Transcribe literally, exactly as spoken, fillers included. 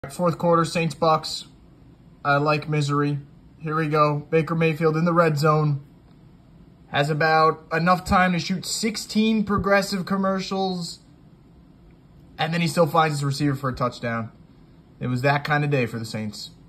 Fourth quarter, Saints Bucks. I like misery. Here we go. Baker Mayfield in the red zone. Has about enough time to shoot sixteen progressive commercials. And then he still finds his receiver for a touchdown. It was that kind of day for the Saints.